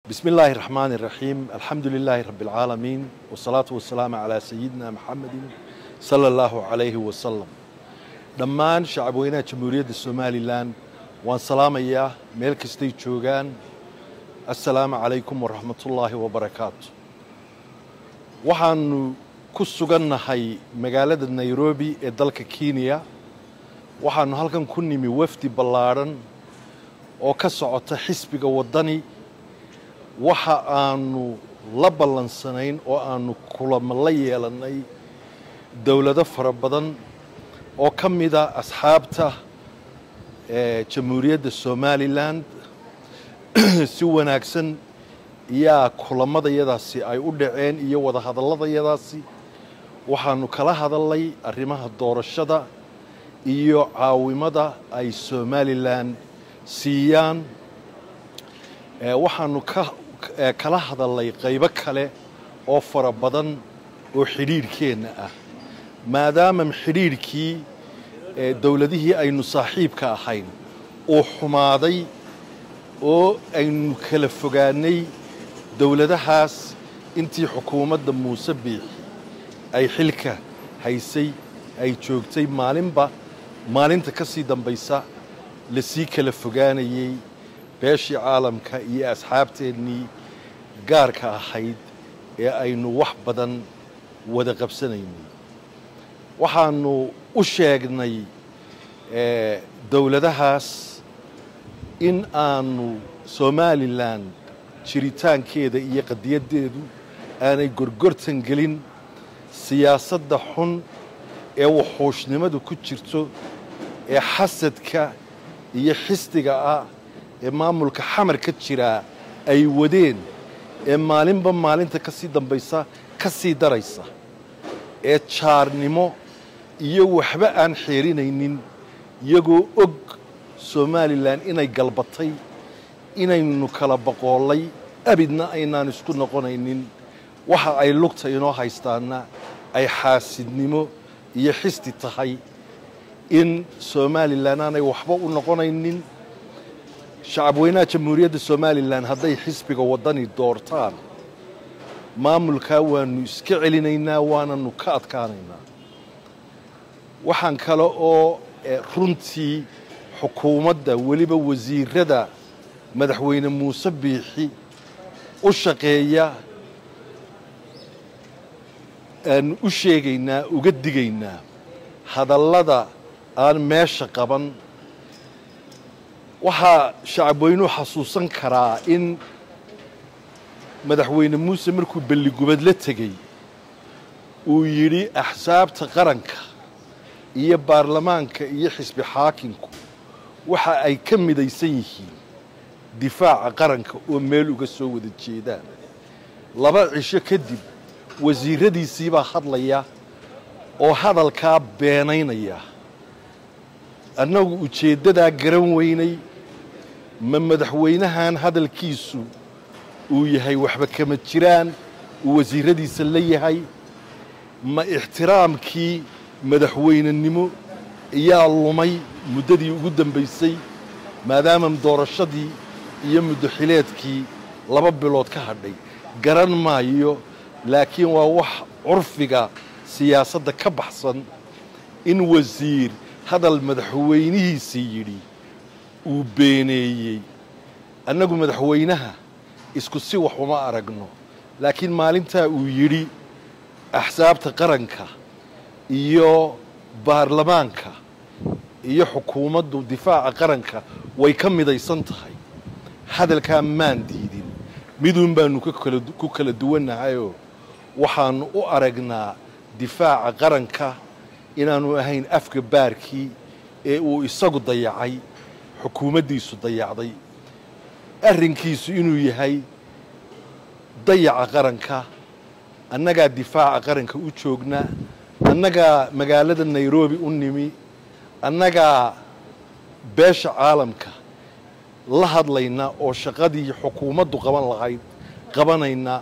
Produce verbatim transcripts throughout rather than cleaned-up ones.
بسم الله الرحمن الرحيم الحمد لله رب العالمين والصلاة والسلام على سيدنا محمد صلى الله عليه وسلم دمان شعبوينا جمهورية الصومالي لان وان سلام إياه ملك ستي جوغان السلام عليكم ورحمة الله وبركاته وحان كسوغان هاي مقالة نيروبي الدالك كينيا وحان هالكن كوني موفتي بلارن وكسعوت حسبك وداني waxa aanu la ballansanayn oo aanu kulamo la yeelanay dawlado fara badan oo kamida asxaabta ee jamhuuriyadda Somaliland si wanaagsan iyo kulamadayadaasi ay u dhaceen iyo wada hadalladayadaasi waxaanu kala hadalay arrimaha doorashada iyo caawimada ay Somaliland siiyaan ee waxaanu ka kala hadalay qaybo kale oo fara badan oo xiriirkeena ah maadaama xiriirkii ee dawladihii aynu saaxiibka ahayn oo xumaaday oo aynu kala fogaanay dawladahaas intii xukuumadda Muuse Biixi ay xilka haysay ay joogtay maalinba maalinta ka sii dambaysa la sii kala fogaanayay beeshii caalamka iyo asxaabteennii gaarka ahayd ee aynu wax badan wada qabsanaynay waxaanu u sheegnay ee dawladahaas in aanu Somaliland jiritaankeeda iyo qadiyadeedu aanay gorgortan gelin siyaasadda xun ee wuxuushnimadu ku jirto ee xasadka iyo xistiga ah ee maamulka xamar ka jira ay wadeen ee maalinba maalinta ka sii dambaysa ka sii daraysa ee jaarnimo iyo waxba aan xeerinaynin iyagoo og Somaliland inay galbatay inaynu kala boqolay abidna aynaan isku noqonaynin waxa ay lugta inoo haystaana ay xaasidnimo iyo xisti tahay in Somaliland aanay waxba u noqonaynin shacabweynaha jamhuuriyadda Somaliland hadday xisbiga wadani doortaan maamulka waanu iska celinaynaa waananu ka adkaanaynaa waxaan kale oo runtii xukuumadda waliba wasiirada madaxweyne Muuse Biixi u shaqeeya aan u sheegaynaa uga digaynaa hadallada aan meesha qaban waxaa shacabweynuhu xasuusan karaa in madaxweyne Muuse markuu balligubad la tagay uu yiri axsaabta qaranka iyo baarlamaanka iyo xisbi xaakinku waxa ay ka midaysan yihiin difaaca qaranka oo meel uga soo wada jeedaan laba cisho kadib wasiiradiisii baa hadlaya oo hadalka beenaynaya annagu ujeedada garan weynay ma madaxweynahan hadalkiisu uu yahay waxba kama jiraan uu wasiiradiisa la yahay ma ixtiraamkii madaxweynenimo ayaa lumay muddadii ugu dambaysay maadaama doorashadii iyo muddo xileedkii laba bilood ka hadhay garan maayo laakiin waa wax curfiga siyaasadda ka baxsan in wasiir hadal madaxweynihiisa yiri uu beeneeyay annagu madaxweynaha isku si wax uma aragno laakiin maalinta uu yiri axsaabta qaranka iyo baarlamaanka iyo xukuumaddu difaaca qaranka way ka midaysan tahay hadalka maan diidin midun baanu ku kala duwanahay waxaanu u aragnaa difaaca qaranka inaanu ahayn afka baarkii ee uu isagu dayacay xukuumaddiisu dayacday arrinkiisu inuu yahay dayaca qaranka annaga difaaca qaranka u joogna annaga magaalada Nairobi u nimi annaga beesha caalamka la hadlayna oo shaqadii xukuumaddu qaban lahayd qabanayna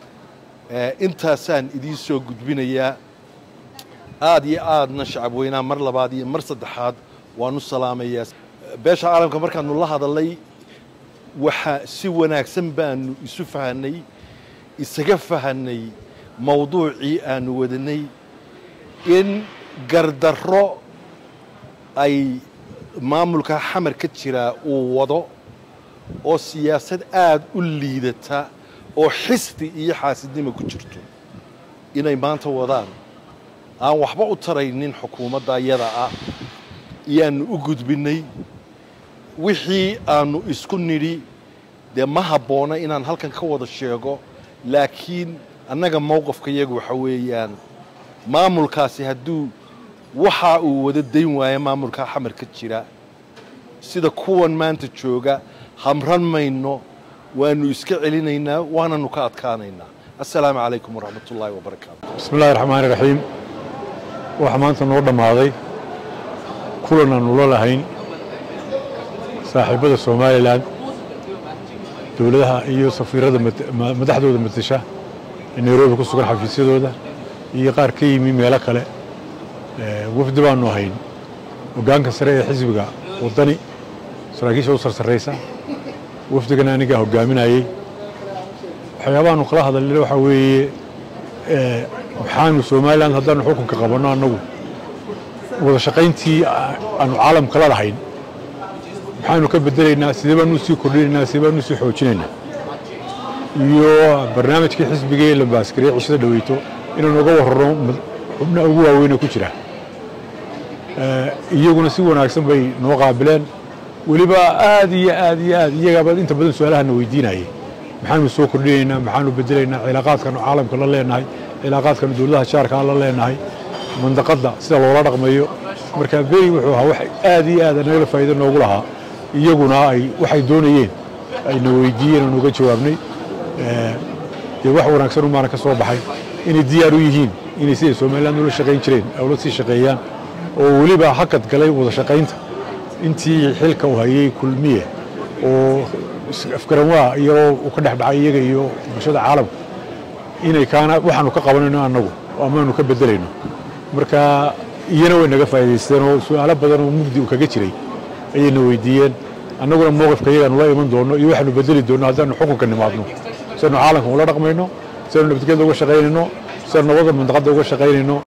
intaasaan idin soo gudbinayaa aad iyo aadna shacabweynaha mar labaad iyo mar saddexaad waanu salaamayaa beesha caalamka markaanu la hadalay waxa si wanaagsan baanu isu fahanay isaga fahanay mawduucii aanu wadanay in gardarro ay maamulka xamar ka jira uu wado oo siyaasad aad u liidata oo xisbi iyo xaasidnimo ku jirto inay maanta wadaan aan waxba u taraynin xukuumadda iyada ah iyaanu u gudbinay wixii aanu isku nidhi dee ma habboona inaan halkan ka wada sheego laakiin annaga mowqifka iyagu waxa weeyaan maamulkaasi hadduu waxa uu wada dayn waayo maamulka xamar ka jira sida kuwan maanta jooga hamran mayno waanu iska celinaynaa waananu ka adkaanaynaa assalaamu calaykum waraxmatullaahi wabarakaatu bismillaahi raxmaani raxiim waxa maanta noo dhammaaday kulan aanu la lahayn saaxiibada somalilan dowladaha iyo safiirada madaxdooda matasha ee nairobi ku sugan xafiisyadooda iyo qaar ka yimi meelo kale wafdi baanu ahayn hoggaanka sare ee xisbiga waddani saraakiisha u sarsarraysa wafdigana anigaa hoggaaminayey waxyaabahaanu kala hadalnay waxaa weeye waxaanu somalilan haddaanu xukunka qabanno annagu wada shaqayntii aanu caalamka la lahayn waxaanu ka bedelaynaa sidee baanu sii kordhinaynaa sidee baanu sii xoojinaynaa iyo barnaamijkii xisbiga ee la baaskariye cishada dhaweyto inaanu uga warrano xubnaha ugu waaweyn ee ku jira iyaguna si wanaagsan bay noo qaabileen weliba aad iyo aad iyo aad iyagaaba inta badan su-aalahana weydiinayay maxaanu soo kordhinaynaa maxaanu bedelaynaa cilaaqaadkanu caalamka la leenahay cilaaqaadkanu dowladaha jaarkaa la leenahay mandaqadda sida loola dhaqmayo marka beri wuxuu ahaa wax aad iyo aad anaga faa'iido noogu lahaa iyaguna ay waxay doonayeen ayna weydiiyeen oo uga jawaabnay dee wax wanaagsan umaana ka soo baxay inay diyaar u yihiin inay sida somaliland ula shaqayn jireen ula sii shaqeeyaan oo weliba hakad galay wada shaqaynta intii xilka u hayay kulmiye oo afgaranwaa iyagoo u ka dhex dhacay iyaga iyo bulshada caalamka inay kaana waxaanu ka qabanayno annagu amaanu ka bedelayno marka iyana way naga faa'iidaysteen oo su'aalo badan oo mugdi u kaga jiray ayayna weydiiyeen annaguna mowqifka iyagaanu la iman doono iyo waxaanu bedeli doono haddaanu xukunka nimaadno sidaanu caalamka ula dhaqmayno sidaanu nabadgelyada uga shaqaynayno sidaanu nabadda mandaqadda uga shaqaynayno